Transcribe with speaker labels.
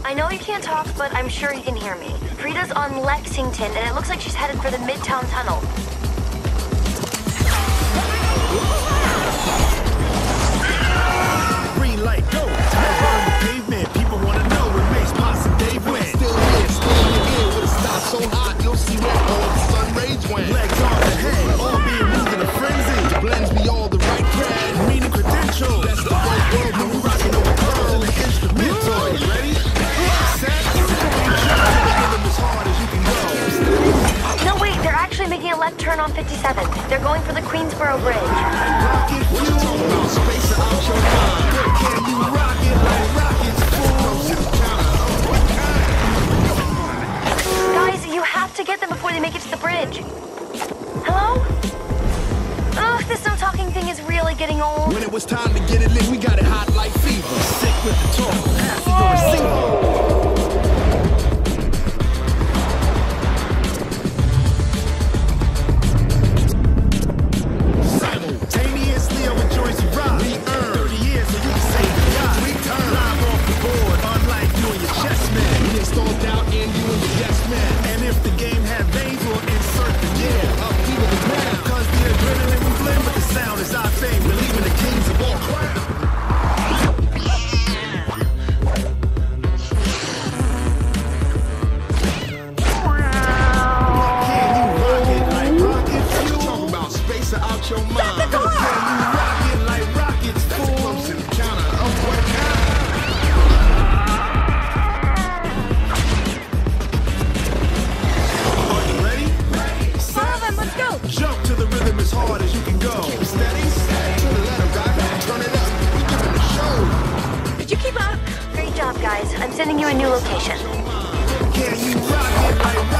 Speaker 1: I know you can't talk, but I'm sure you can hear me. Preeta's on Lexington, and it looks like she's headed for the Midtown Tunnel.
Speaker 2: Green light, go! Tires on the pavement. People want to know where Mace, Pops, and Dave went. Still here, still in the air. With a stop so hot, you'll see where all the sun rays went. Legs on the head, all being moved in a frenzy. Blends me all the right cred, meaning credentials. That's the whole world when we rocking over pearls and the instrumental. You ready? Set, as hard as you can go.
Speaker 1: No, wait, they're actually making a left turn on 57. They're going for the Queensboro Bridge.
Speaker 2: Rocket, what you talking about? Space out your mind. Can you rock it like rockets?
Speaker 1: Guys, you have to get them before they make it to the bridge. Hello? Ugh, this no talking thing is really getting old.
Speaker 2: When it was time to get it lit, we got it hot like fever. Sick with the talk, half of your receiver. Simultaneously, I would join some rock. We earn 30 years so you can save the yacht. We turn live off the board, unlike you and your chess man. We installed out and you and your yes man. And if the game had veins, we'll insert the yeah up to the ground. Cause the adrenaline we blend with the sound is our fame. We're leaving the kings of all crowd. Can you rock it like rockets? You talking about space out your mind. Can you rock it like rockets? That's a close encounter of what kind? Are you ready?
Speaker 3: All of them, let's go.
Speaker 2: Jump to the rhythm as hard as you can go. Keep steady, to the letter, rock, turn it up. We giving the show.
Speaker 3: Did you keep up?
Speaker 1: Great job, guys. I'm sending you a new location.
Speaker 2: Can you rock it like